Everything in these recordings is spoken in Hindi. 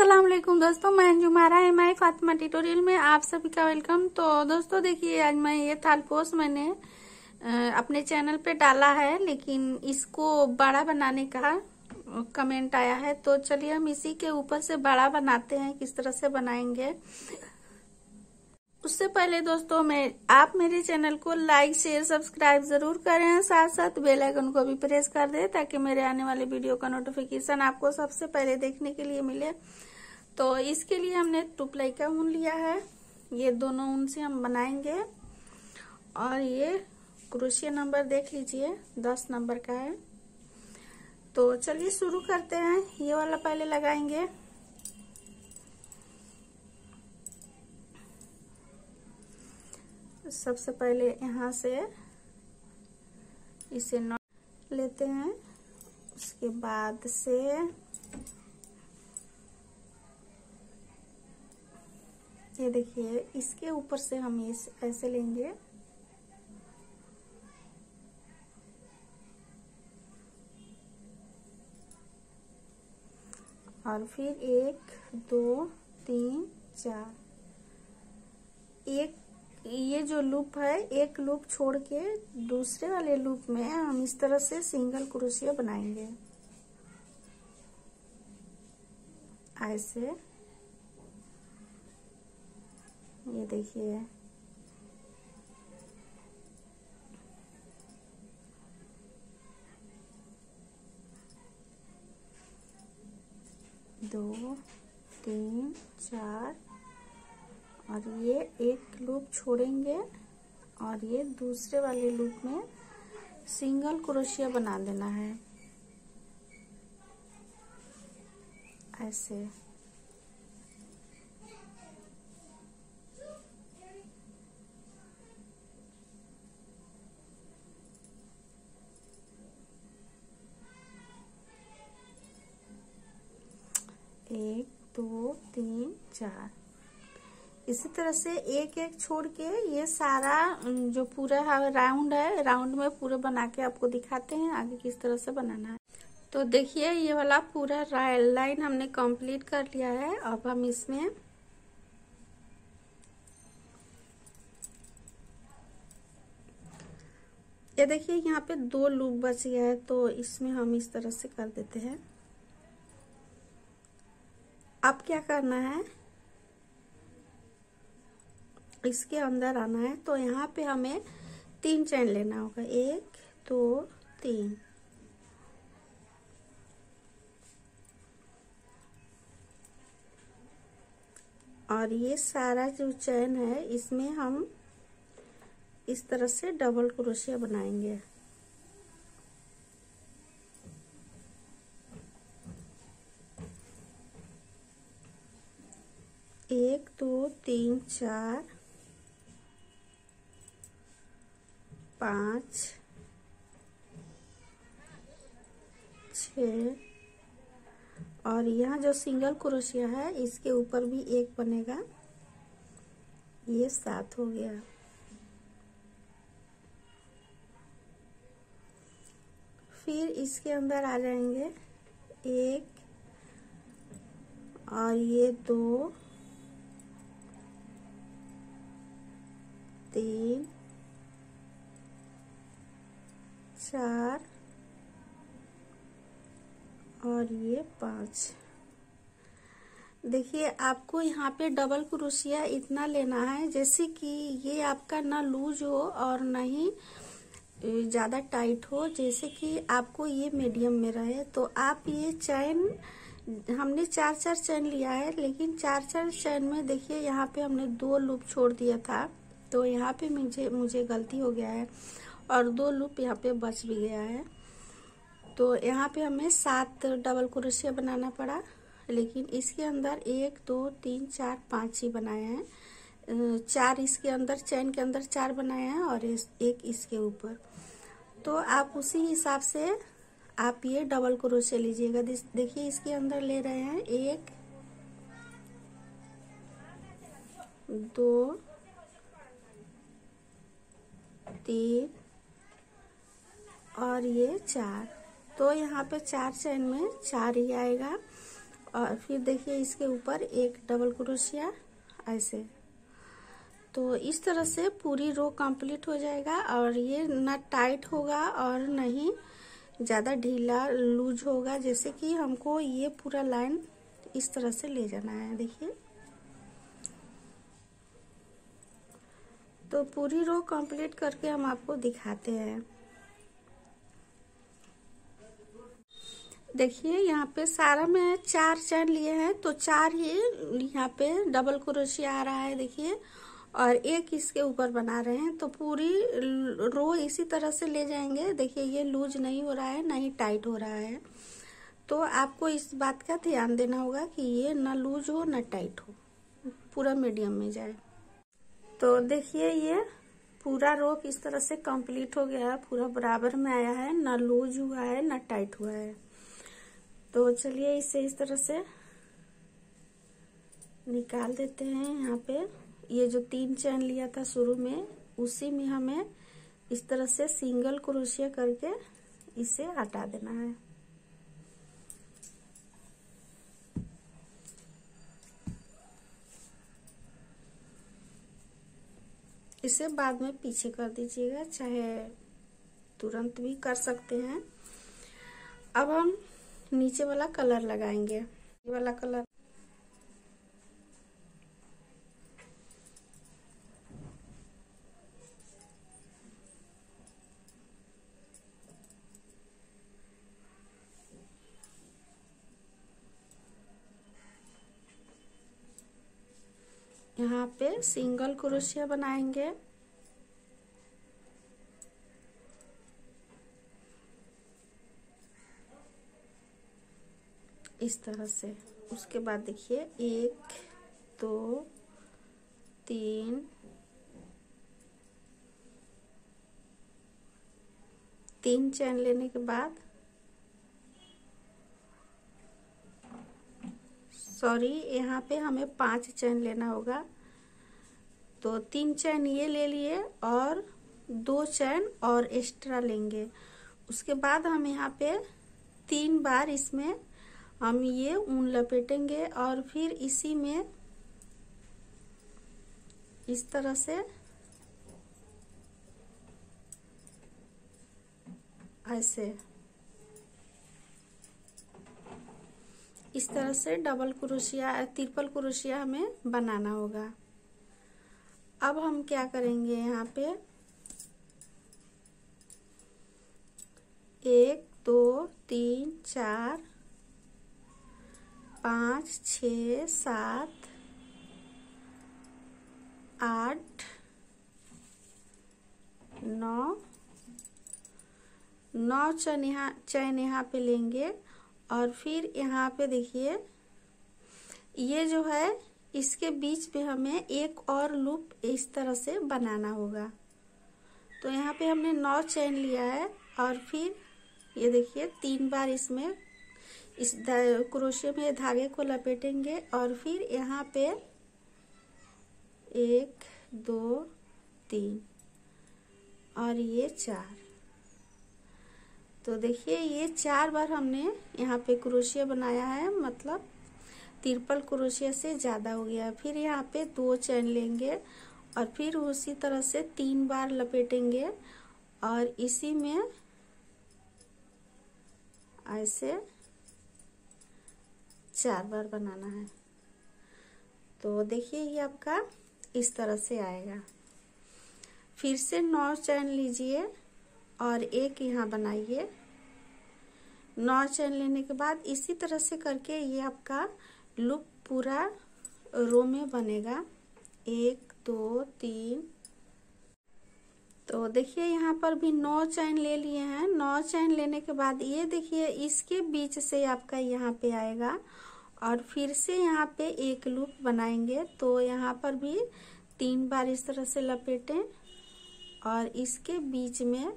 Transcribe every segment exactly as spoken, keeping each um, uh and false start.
अस्सलाम वालेकुम दोस्तों, मैं अंजुम आरा है माई फातिमा ट्यूटोरियल में आप सभी का वेलकम। तो दोस्तों देखिए, आज मैं ये थालपोश मैंने अपने चैनल पे डाला है, लेकिन इसको बड़ा बनाने का कमेंट आया है। तो चलिए हम इसी के ऊपर से बड़ा बनाते हैं, किस तरह से बनाएंगे। उससे पहले दोस्तों मैं आप मेरे चैनल को लाइक शेयर सब्सक्राइब जरूर करें, साथ साथ बेल आइकन को भी प्रेस कर दें ताकि मेरे आने वाले वीडियो का नोटिफिकेशन आपको सबसे पहले देखने के लिए मिले। तो इसके लिए हमने टू प्लाई का ऊन लिया है, ये दोनों ऊन से हम बनाएंगे। और ये क्रोशिया नंबर देख लीजिए, दस नंबर का है। तो चलिए शुरू करते हैं। ये वाला पहले लगाएंगे। सबसे पहले यहाँ से इसे नॉट लेते हैं, उसके बाद से ये देखिए इसके ऊपर से हम इस ऐसे लेंगे और फिर एक दो तीन चार, एक ये जो लूप है एक लूप छोड़ के दूसरे वाले लूप में हम इस तरह से सिंगल क्रोशिया बनाएंगे। ऐसे ये देखिए, दो तीन चार, और ये एक लूप छोड़ेंगे और ये दूसरे वाले लूप में सिंगल क्रोशिया बना देना है ऐसे। एक दो तीन चार, इसी तरह से एक एक छोड़ के ये सारा जो पूरा राउंड है, राउंड में पूरा बना के आपको दिखाते हैं आगे किस तरह से बनाना है। तो देखिए ये वाला पूरा लाइन हमने कंप्लीट कर लिया है। अब हम इसमें ये देखिए यहाँ पे दो लूप बच गया है, तो इसमें हम इस तरह से कर देते हैं। अब क्या करना है, इसके अंदर आना है। तो यहाँ पे हमें तीन चैन लेना होगा, एक दो तीन। और ये सारा जो चैन है इसमें हम इस तरह से डबल क्रोशिया बनाएंगे। एक दो तीन चार पाँच छ, और यहाँ जो सिंगल क्रोशिया है इसके ऊपर भी एक बनेगा, ये सात हो गया। फिर इसके अंदर आ जाएंगे एक, और ये दो तीन चार, और ये पांच। देखिए आपको यहाँ पे डबल क्रोशिया इतना लेना है जैसे कि ये आपका ना लूज हो और ना ही ज्यादा टाइट हो, जैसे कि आपको ये मीडियम में रहे। तो आप ये चैन, हमने चार चार चैन लिया है, लेकिन चार चार चैन में देखिए यहाँ पे हमने दो लूप छोड़ दिया था, तो यहाँ पे मुझे मुझे गलती हो गया है और दो लूप यहाँ पे बच भी गया है। तो यहाँ पे हमें सात डबल क्रोशिया बनाना पड़ा, लेकिन इसके अंदर एक दो तीन चार पांच ही बनाए हैं। चार इसके अंदर चैन के अंदर चार बनाए हैं और एक इसके ऊपर। तो आप उसी हिसाब से आप ये डबल क्रोशिया लीजिएगा। देखिए इसके अंदर ले रहे हैं एक दो तीन और ये चार। तो यहाँ पे चार चैन में चार ही आएगा और फिर देखिए इसके ऊपर एक डबल क्रोशिया ऐसे। तो इस तरह से पूरी रो कंप्लीट हो जाएगा और ये ना टाइट होगा और ना ही ज़्यादा ढीला लूज होगा, जैसे कि हमको ये पूरा लाइन इस तरह से ले जाना है। देखिए तो पूरी रो कंप्लीट करके हम आपको दिखाते हैं। देखिए यहाँ पे सारा में चार चैन लिए हैं, तो चार ही यहाँ पे डबल क्रोशिया आ रहा है देखिए, और एक इसके ऊपर बना रहे हैं। तो पूरी रो इसी तरह से ले जाएंगे। देखिए ये लूज नहीं हो रहा है, ना ही टाइट हो रहा है। तो आपको इस बात का ध्यान देना होगा कि ये ना लूज हो ना टाइट हो, पूरा मीडियम में जाए। तो देखिए ये पूरा रो इस तरह से कंप्लीट हो गया है, पूरा बराबर में आया है, ना लूज हुआ है ना टाइट हुआ है। तो चलिए इसे इस तरह से निकाल देते हैं। यहाँ पे ये जो तीन चैन लिया था शुरू में, उसी में हमें इस तरह से सिंगल क्रोशिया करके इसे हटा देना है। इसे बाद में पीछे कर दीजिएगा, चाहे तुरंत भी कर सकते हैं। अब हम नीचे वाला कलर लगाएंगे। ये वाला कलर यहाँ पे सिंगल क्रोशिया बनाएंगे। इस तरह से। उसके बाद देखिए एक दो तीन तीन चैन लेने के बाद, सॉरी यहाँ पे हमें पांच चैन लेना होगा। तो तीन चैन ये ले लिए और दो चैन और एक्स्ट्रा लेंगे। उसके बाद हम यहाँ पे तीन बार इसमें हम ये ऊन लपेटेंगे और फिर इसी में इस तरह से ऐसे इस तरह से डबल क्रोशिया ट्रिपल क्रोशिया हमें बनाना होगा। अब हम क्या करेंगे, यहाँ पे एक दो तीन चार पाँच छ सात आठ नौ नौ चैन यहाँ चैन यहाँ पे लेंगे और फिर यहाँ पे देखिए ये जो है इसके बीच में हमें एक और लूप इस तरह से बनाना होगा। तो यहाँ पे हमने नौ चैन लिया है और फिर ये देखिए तीन बार इसमें इस क्रोशिया में धागे को लपेटेंगे और फिर यहाँ पे एक दो तीन और ये चार। तो देखिए ये चार बार हमने यहाँ पे क्रोशिया बनाया है, मतलब ट्रिपल क्रोशिया से ज्यादा हो गया। फिर यहाँ पे दो चैन लेंगे और फिर उसी तरह से तीन बार लपेटेंगे और इसी में ऐसे चार बार बनाना है। तो देखिए ये आपका इस तरह से आएगा। फिर से नौ चैन लीजिए और एक यहाँ बनाइए। नौ चैन लेने के बाद इसी तरह से करके ये आपका लूप पूरा रो में बनेगा। एक दो तीन। तो देखिए यहाँ पर भी नौ चैन ले लिए हैं। नौ चैन लेने के बाद ये देखिए इसके बीच से आपका यहाँ पे आएगा और फिर से यहाँ पे एक लूप बनाएंगे। तो यहाँ पर भी तीन बार इस तरह से लपेटें और इसके बीच में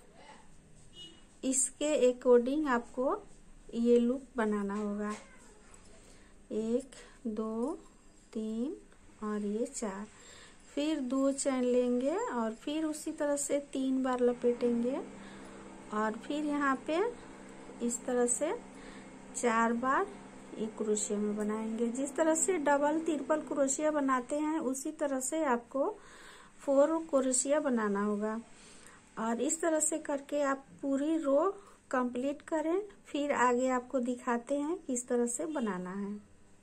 इसके अकॉर्डिंग आपको ये लूप बनाना होगा। एक दो तीन और ये चार। फिर दो चैन लेंगे और फिर उसी तरह से तीन बार लपेटेंगे और फिर यहाँ पे इस तरह से चार बार ये क्रोशिया में बनाएंगे। जिस तरह से डबल ट्रिपल क्रोशिया बनाते हैं उसी तरह से आपको फोर क्रोशिया बनाना होगा। और इस तरह से करके आप पूरी रो कंप्लीट करें, फिर आगे आपको दिखाते हैं किस तरह से बनाना है।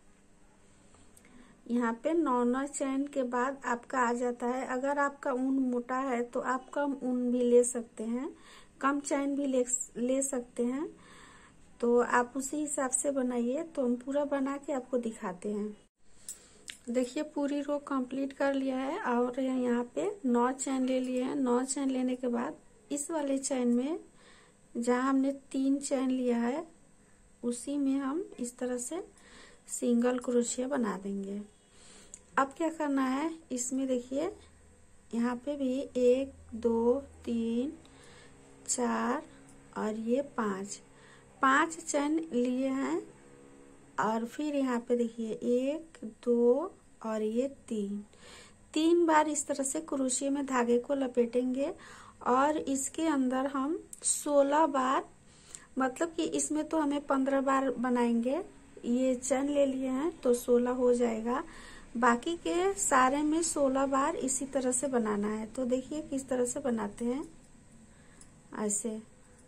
यहाँ पे नौ नौ चैन के बाद आपका आ जाता है। अगर आपका ऊन मोटा है तो आप कम ऊन भी ले सकते हैं, कम चैन भी ले, ले सकते हैं। तो आप उसी हिसाब से बनाइए। तो हम पूरा बना के आपको दिखाते हैं। देखिए पूरी रो कंप्लीट कर लिया है और यहाँ पे नौ चैन ले लिए हैं। नौ चैन लेने के बाद इस वाले चैन में जहाँ हमने तीन चैन लिया है उसी में हम इस तरह से सिंगल क्रोशिया बना देंगे। अब क्या करना है, इसमें देखिए यहाँ पे भी एक दो तीन चार और ये पांच पांच चैन लिए हैं। और फिर यहाँ पे देखिए एक दो और ये तीन तीन बार इस तरह से क्रोशिया में धागे को लपेटेंगे और इसके अंदर हम सोलह बार, मतलब कि इसमें तो हमें पंद्रह बार बनाएंगे। ये चैन ले लिए हैं तो सोलह हो जाएगा। बाकी के सारे में सोलह बार इसी तरह से बनाना है। तो देखिए किस तरह से बनाते हैं। ऐसे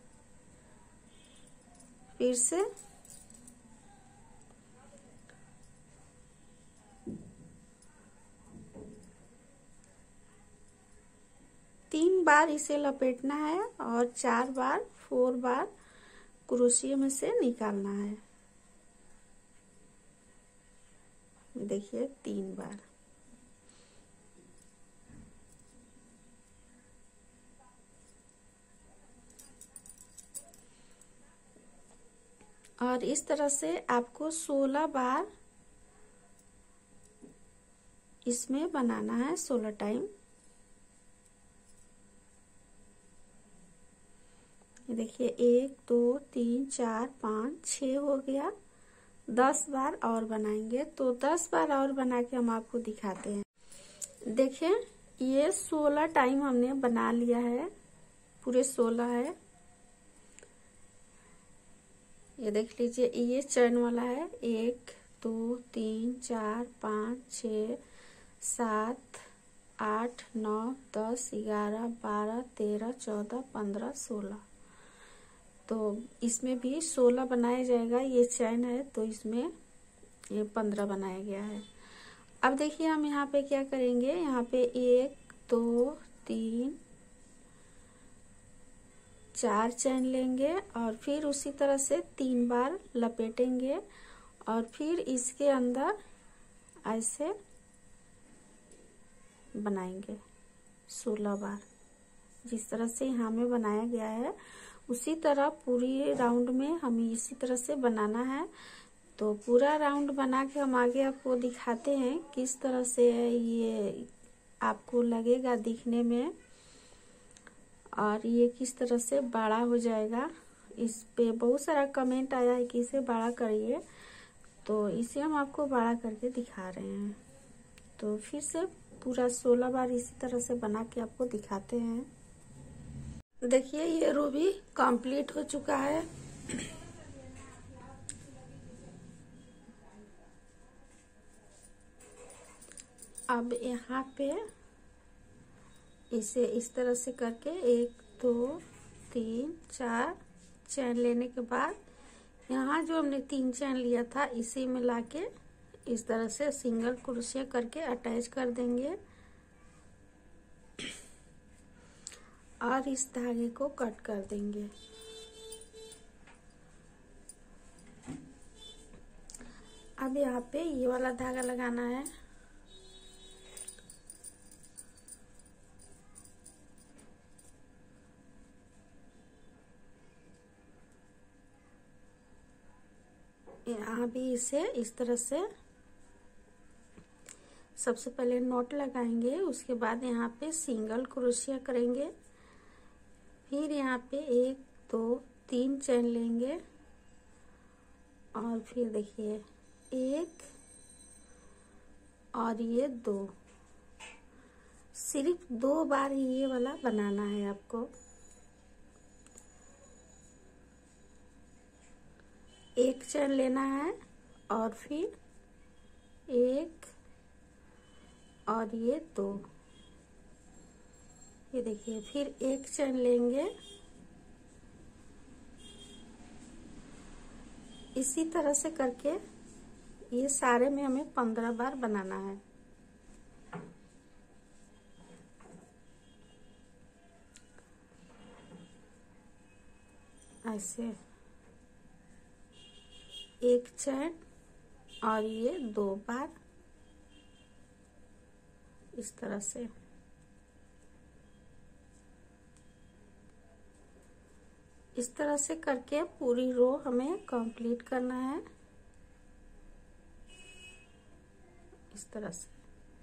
फिर से तीन बार इसे लपेटना है और चार बार फोर बार क्रोशिया में से निकालना है। देखिए तीन बार। और इस तरह से आपको सोलह बार इसमें बनाना है, सोलह टाइम। देखिए एक दो तीन चार पाँच छः हो गया। दस बार और बनाएंगे। तो दस बार और बना के हम आपको दिखाते हैं। देखिए ये सोलह टाइम हमने बना लिया है, पूरे सोलह है। ये देख लीजिए ये चैन वाला है। एक दो तीन चार पाँच छ सात आठ नौ दस ग्यारह बारह तेरह चौदह पंद्रह सोलह। तो इसमें भी सोलह बनाया जाएगा। ये चैन है तो इसमें ये पंद्रह बनाया गया है। अब देखिए हम यहाँ पे क्या करेंगे, यहाँ पे एक दो तीन चार चैन लेंगे और फिर उसी तरह से तीन बार लपेटेंगे और फिर इसके अंदर ऐसे बनाएंगे सोलह बार। जिस तरह से यहाँ में बनाया गया है उसी तरह पूरी राउंड में हमें इसी तरह से बनाना है। तो पूरा राउंड बना के हम आगे आपको दिखाते हैं किस तरह से ये आपको लगेगा दिखने में और ये किस तरह से बड़ा हो जाएगा। इस पे बहुत सारा कमेंट आया है कि इसे बड़ा करिए, तो इसे हम आपको बड़ा करके दिखा रहे हैं। तो फिर से पूरा सोलह बार इसी तरह से बना के आपको दिखाते हैं। देखिए ये रो भी कंप्लीट हो चुका है। अब यहाँ पे इसे इस तरह से करके एक दो तीन चार चैन लेने के बाद यहाँ जो हमने तीन चैन लिया था इसी में लाके इस तरह से सिंगल क्रोशिया करके अटैच कर देंगे और इस धागे को कट कर देंगे। अब यहाँ पे ये वाला धागा लगाना है। यहाँ भी इसे इस तरह से सबसे पहले नॉट लगाएंगे, उसके बाद यहाँ पे सिंगल क्रोशिया करेंगे, फिर यहाँ पे एक दो तीन चैन लेंगे और फिर देखिए एक और ये दो, सिर्फ दो बार ये वाला बनाना है आपको। एक चैन लेना है और फिर एक और ये दो, ये देखिए, फिर एक चेन लेंगे। इसी तरह से करके ये सारे में हमें पंद्रह बार बनाना है। ऐसे एक चेन और ये दो बार, इस तरह से। इस तरह से करके पूरी रो हमें कंप्लीट करना है, इस तरह से।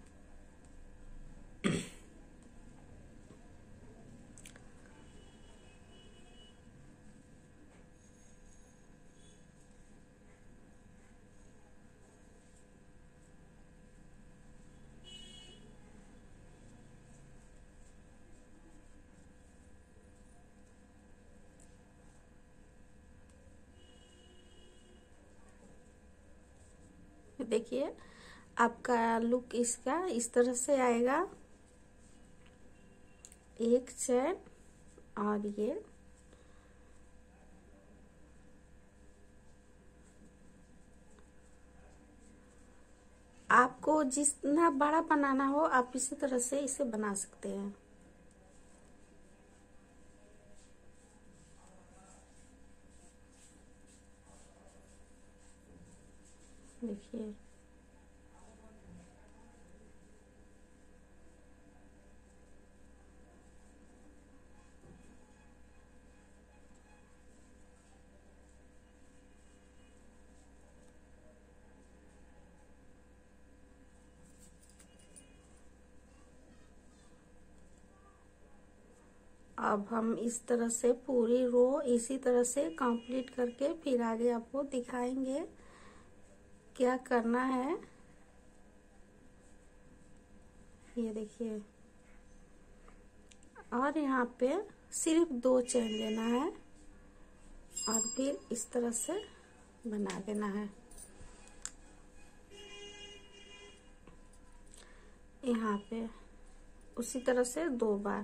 देखिए आपका लुक इसका इस तरह से आएगा। एक चेन और ये आपको जितना बड़ा बनाना हो आप इसी तरह से इसे बना सकते हैं। देखिए अब हम इस तरह से पूरी रो इसी तरह से कंप्लीट करके फिर आगे आपको दिखाएंगे क्या करना है। ये देखिए, और यहाँ पे सिर्फ दो चेन लेना है और फिर इस तरह से बना देना है। यहाँ पे उसी तरह से दो बार,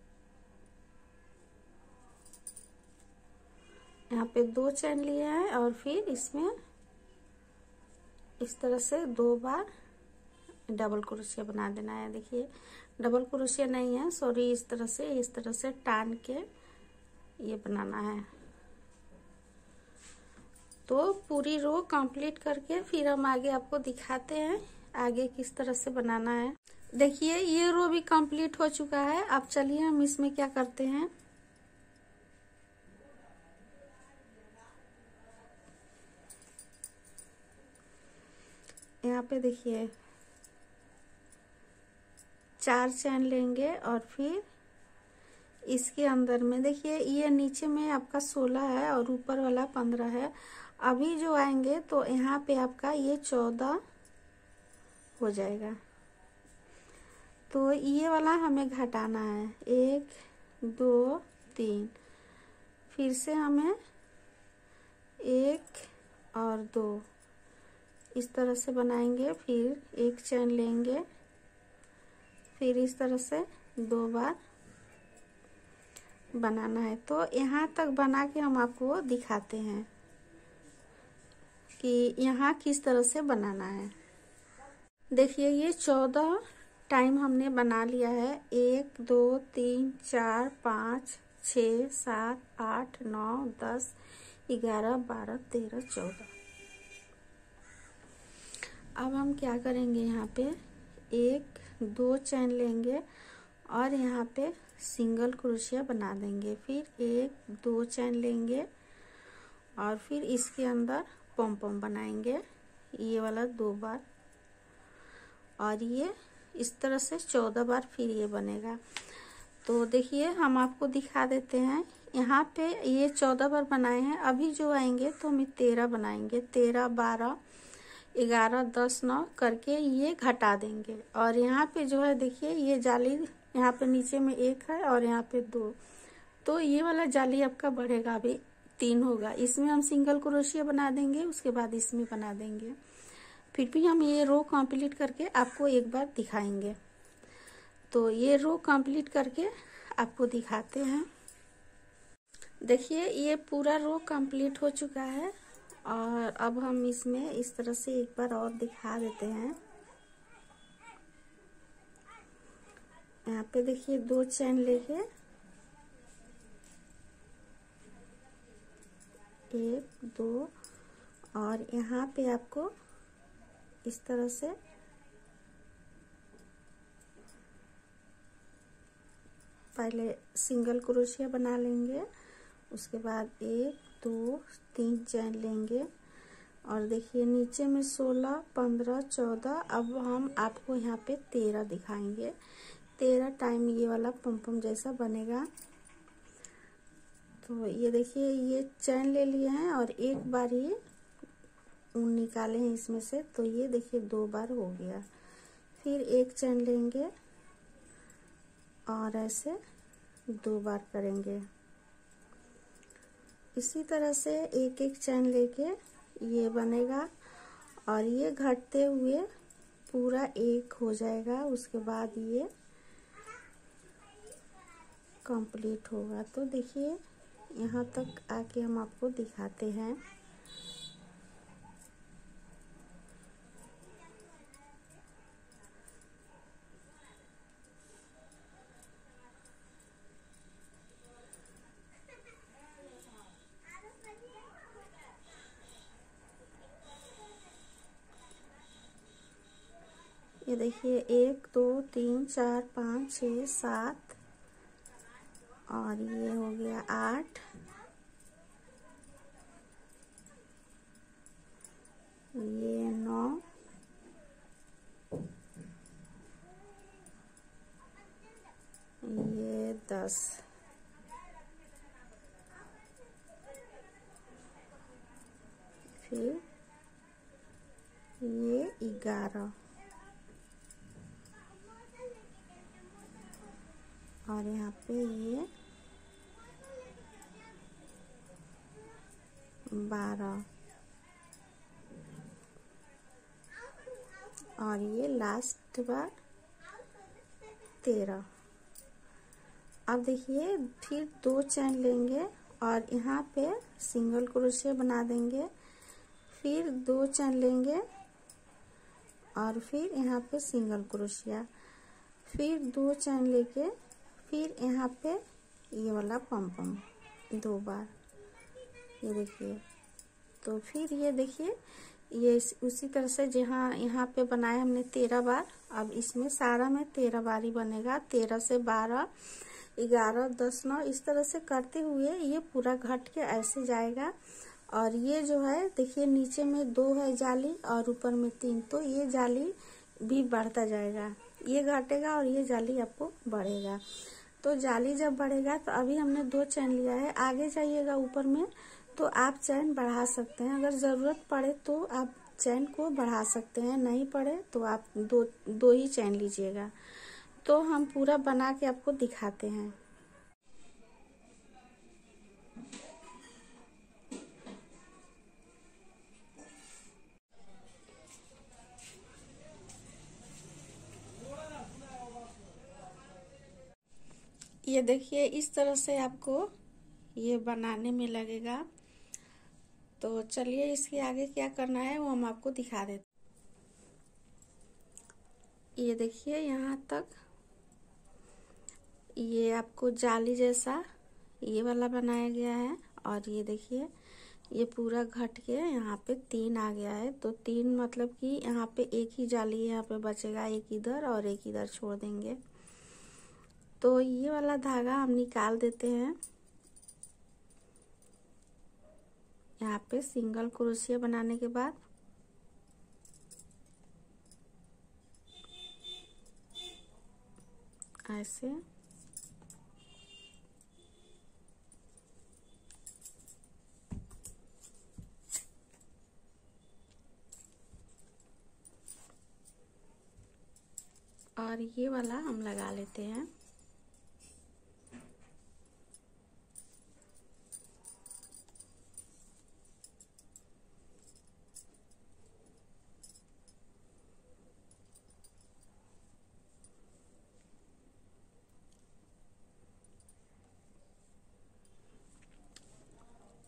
यहाँ पे दो चेन लिए हैं और फिर इसमें इस तरह से दो बार डबल क्रोशिया बना देना है। देखिए डबल क्रोशिया नहीं है, सॉरी, इस तरह से इस तरह से टान के ये बनाना है। तो पूरी रो कंप्लीट करके फिर हम आगे आपको दिखाते हैं आगे किस तरह से बनाना है। देखिए ये रो भी कंप्लीट हो चुका है। अब चलिए हम इसमें क्या करते हैं। यहाँ पे देखिए चार चैन लेंगे और फिर इसके अंदर में देखिए ये नीचे में आपका सोलह है और ऊपर वाला पंद्रह है। अभी जो आएंगे तो यहाँ पे आपका ये चौदह हो जाएगा। तो ये वाला हमें घटाना है, एक दो तीन, फिर से हमें एक और दो इस तरह से बनाएंगे। फिर एक चैन लेंगे, फिर इस तरह से दो बार बनाना है। तो यहाँ तक बना के हम आपको दिखाते हैं कि यहाँ किस तरह से बनाना है। देखिए ये चौदह टाइम हमने बना लिया है। एक दो तीन चार पाँच छ सात आठ नौ दस ग्यारह बारह तेरह चौदह। अब हम क्या करेंगे, यहाँ पे एक दो चैन लेंगे और यहाँ पे सिंगल क्रोशिया बना देंगे। फिर एक दो चैन लेंगे और फिर इसके अंदर पॉम पॉम बनाएंगे, ये वाला दो बार, और ये इस तरह से चौदह बार फिर ये बनेगा। तो देखिए हम आपको दिखा देते हैं। यहाँ पे ये चौदह बार बनाए हैं। अभी जो आएंगे तो हम तेरह बनाएंगे। तेरह बारह ग्यारह दस नौ करके ये घटा देंगे। और यहाँ पे जो है देखिए ये जाली यहाँ पे नीचे में एक है और यहाँ पे दो, तो ये वाला जाली आपका बढ़ेगा। अभी तीन होगा। इसमें हम सिंगल क्रोशिया बना देंगे, उसके बाद इसमें बना देंगे। फिर भी हम ये रो कंप्लीट करके आपको एक बार दिखाएंगे। तो ये रो कंप्लीट करके आपको दिखाते हैं। देखिए ये पूरा रो कंप्लीट हो चुका है और अब हम इसमें इस तरह से एक बार और दिखा देते हैं। यहाँ पे देखिए दो चैन लेके एक दो और यहाँ पे आपको इस तरह से पहले सिंगल क्रोशिया बना लेंगे, उसके बाद एक दो तीन चैन लेंगे और देखिए नीचे में सोलह पंद्रह चौदह, अब हम आपको यहाँ पे तेरह दिखाएंगे। तेरह टाइम ये वाला पम पम जैसा बनेगा। तो ये देखिए ये चैन ले लिए हैं और एक बार ये ऊन निकाले हैं इसमें से, तो ये देखिए दो बार हो गया। फिर एक चैन लेंगे और ऐसे दो बार करेंगे। इसी तरह से एक एक चैन लेके ये बनेगा और ये घटते हुए पूरा एक हो जाएगा। उसके बाद ये कंप्लीट होगा। तो देखिए यहाँ तक आके हम आपको दिखाते हैं। ये देखिए एक दो तीन चार पाँच छः सात और ये हो गया आठ, ये नौ, ये दस, फिर ये ग्यारह और यहाँ पे ये बारह और ये लास्ट बार तेरह। अब देखिए फिर दो चैन लेंगे और यहाँ पे सिंगल क्रोशिया बना देंगे, फिर दो चैन लेंगे और फिर यहाँ पे सिंगल क्रोशिया, फिर दो चैन लेके फिर यहाँ पे ये वाला पम पम दो बार, ये देखिए। तो फिर ये देखिए ये उसी तरह से जहाँ यहाँ पे बनाए हमने तेरह बार, अब इसमें सारा में तेरह बार ही बनेगा। तेरह से बारह ग्यारह दस नौ इस तरह से करते हुए ये पूरा घट के ऐसे जाएगा। और ये जो है देखिए नीचे में दो है जाली और ऊपर में तीन, तो ये जाली भी बढ़ता जाएगा, ये घटेगा और ये जाली आपको बढ़ेगा। तो जाली जब बढ़ेगा तो अभी हमने दो चैन लिया है, आगे जाइएगा ऊपर में तो आप चैन बढ़ा सकते हैं। अगर ज़रूरत पड़े तो आप चैन को बढ़ा सकते हैं, नहीं पड़े तो आप दो दो ही चैन लीजिएगा। तो हम पूरा बना के आपको दिखाते हैं। ये देखिए इस तरह से आपको ये बनाने में लगेगा। तो चलिए इसके आगे क्या करना है वो हम आपको दिखा देते। ये देखिए यहाँ तक ये आपको जाली जैसा ये वाला बनाया गया है और ये देखिए ये पूरा घट के यहाँ पे तीन आ गया है। तो तीन मतलब कि यहाँ पे एक ही जाली यहाँ पे बचेगा, एक इधर और एक इधर छोड़ देंगे। तो ये वाला धागा हम निकाल देते हैं। यहाँ पे सिंगल क्रोशिया बनाने के बाद ऐसे और ये वाला हम लगा लेते हैं।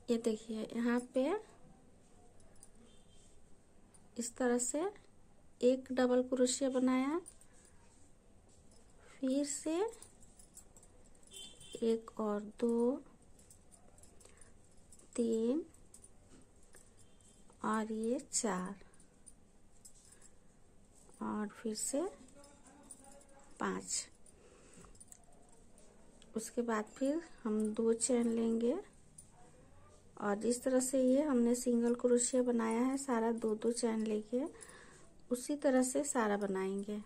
ये देखिए यहाँ पे इस तरह से एक डबल क्रोशिया बनाया, फिर से एक और दो, तीन और ये चार और फिर से पाँच। उसके बाद फिर हम दो चेन लेंगे और जिस तरह से ये हमने सिंगल क्रोशिया बनाया है सारा दो दो चेन लेके उसी तरह से सारा बनाएंगे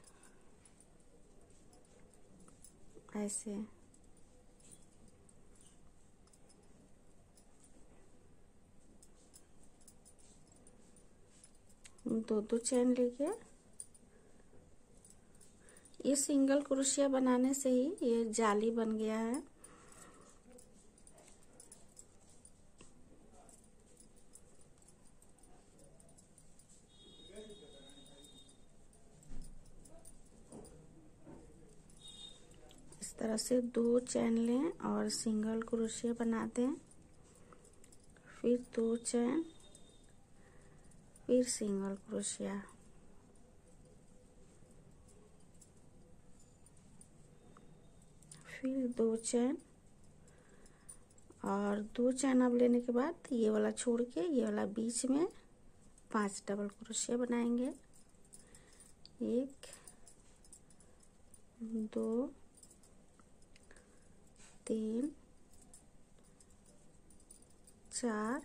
ऐसे। दो दो चेन लेके ये सिंगल क्रोशिया बनाने से ही ये जाली बन गया है। इस तरह से दो चेन लें और सिंगल क्रोशिया बना दें, फिर दो चेन, फिर सिंगल क्रोशिया, फिर दो चेन और दो चेन अब लेने के बाद ये वाला छोड़ के ये वाला बीच में पांच डबल क्रोशिया बनाएंगे। एक, दो, तीन, चार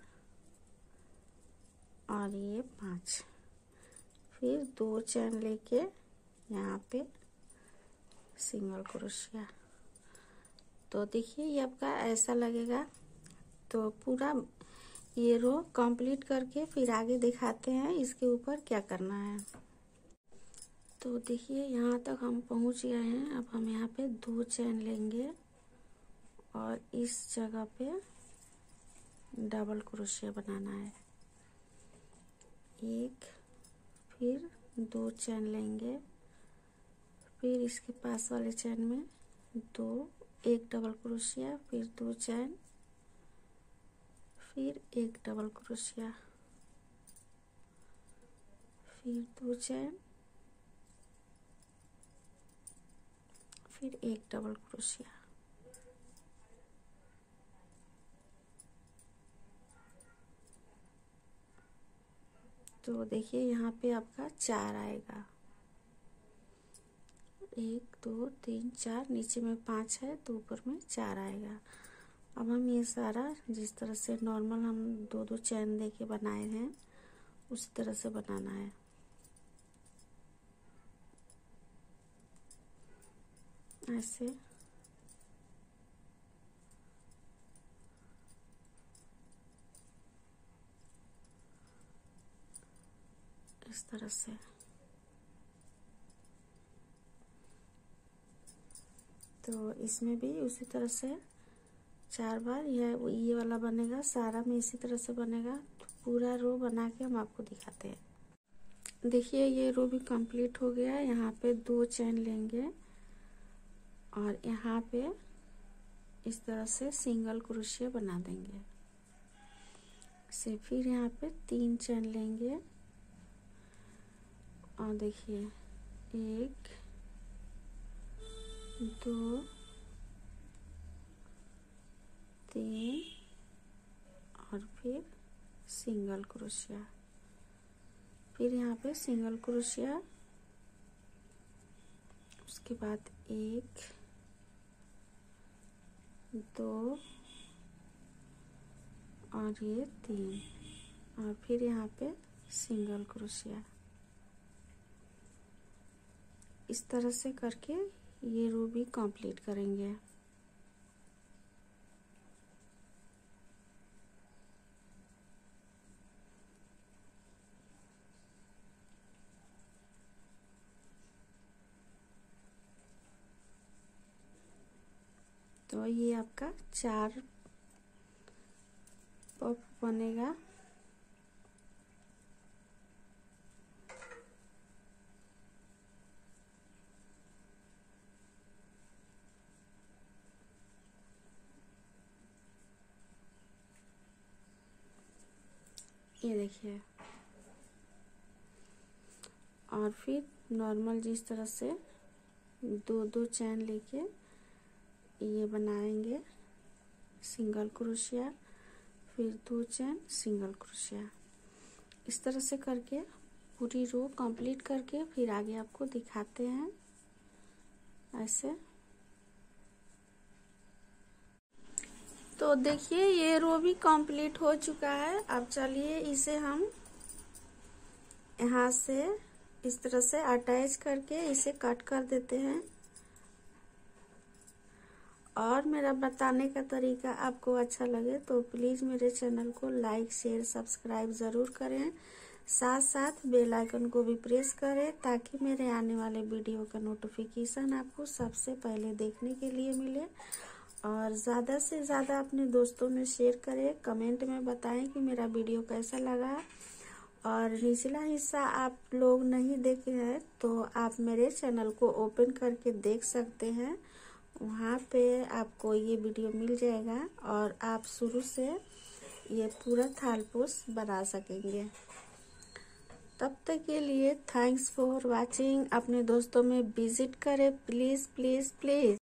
और ये पांच। फिर दो चेन लेके यहाँ पे सिंगल क्रोशिया। तो देखिए ये आपका ऐसा लगेगा। तो पूरा ये रो कंप्लीट करके फिर आगे दिखाते हैं इसके ऊपर क्या करना है। तो देखिए यहाँ तक हम पहुँच गए हैं। अब हम यहाँ पे दो चेन लेंगे और इस जगह पे डबल क्रोशिया बनाना है। एक, फिर दो चेन लेंगे, फिर इसके पास वाले चेन में दो, एक डबल क्रोशिया, फिर दो चेन, फिर एक डबल क्रोशिया, फिर दो चेन, फिर एक डबल क्रोशिया। तो देखिए यहाँ पे आपका चार आएगा। एक, दो, तीन, चार, नीचे में पाँच है तो ऊपर में चार आएगा। अब हम ये सारा जिस तरह से नॉर्मल हम दो दो चैन देके बनाए हैं उसी तरह से बनाना है। ऐसे इस तरह से। तो इसमें भी उसी तरह से चार बार यह ये वाला बनेगा, सारा में इसी तरह से बनेगा। तो पूरा रो बना के हम आपको दिखाते हैं। देखिए ये रो भी कंप्लीट हो गया। यहाँ पे दो चैन लेंगे और यहाँ पे इस तरह से सिंगल क्रोशिया बना देंगे। से फिर यहाँ पे तीन चैन लेंगे और देखिए एक, दो, तीन और फिर सिंगल क्रोशिया, फिर यहाँ पे सिंगल क्रोशिया, उसके बाद एक, दो और ये तीन और फिर यहाँ पे सिंगल क्रोशिया। इस तरह से करके ये रो भी कंप्लीट करेंगे। तो ये आपका चार पफ बनेगा। ये देखिए। और फिर नॉर्मल जिस तरह से दो दो चैन लेके ये बनाएंगे सिंगल क्रोशिया, फिर दो चैन सिंगल क्रोशिया, इस तरह से करके पूरी रो कंप्लीट करके फिर आगे आपको दिखाते हैं ऐसे। तो देखिए ये रो भी कंप्लीट हो चुका है। अब चलिए इसे हम यहाँ से इस तरह से अटैच करके इसे कट कर देते हैं। और मेरा बताने का तरीका आपको अच्छा लगे तो प्लीज़ मेरे चैनल को लाइक शेयर सब्सक्राइब ज़रूर करें, साथ साथ बेल आइकन को भी प्रेस करें ताकि मेरे आने वाले वीडियो का नोटिफिकेशन आपको सबसे पहले देखने के लिए मिले। और ज़्यादा से ज़्यादा अपने दोस्तों में शेयर करें, कमेंट में बताएं कि मेरा वीडियो कैसा लगा। और निचला हिस्सा आप लोग नहीं देखे हैं तो आप मेरे चैनल को ओपन करके देख सकते हैं, वहाँ पे आपको ये वीडियो मिल जाएगा और आप शुरू से ये पूरा थालपोश बना सकेंगे। तब तक के लिए थैंक्स फॉर वाचिंग। अपने दोस्तों में विजिट करें प्लीज़ प्लीज़ प्लीज़।